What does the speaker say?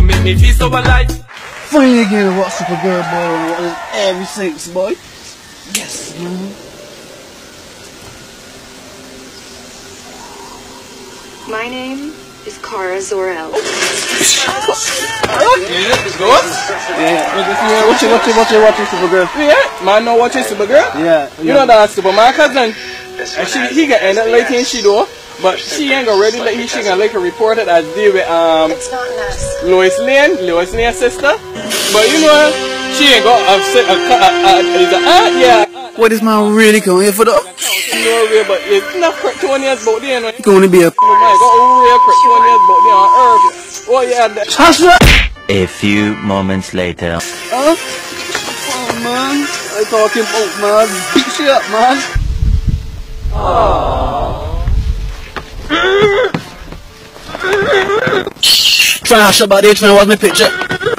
make me feel so alive. Finally getting to watch Supergirl, boy. Every six, boy. Yes, man. My name is Kara Zor-El. Yeah, it's good. Yeah. Watching Supergirl. Yeah, man, not watching Supergirl. Yeah. You know that Superman cousin. And he got ended like in she do, but she ain't gonna ready like she gonna like a reporter that deal with It's not nice. Lois Lane's sister. But you know she ain't got yeah. What is man really going here for the? No real, but it's not Kryptonians about there. It's going to be a. Oh my God, real Kryptonians about there on Earth. Oh yeah. Tasha. A few moments later. Huh? Oh man, I talking about man. Beat shit up, man. Trash about it, man. What's my picture?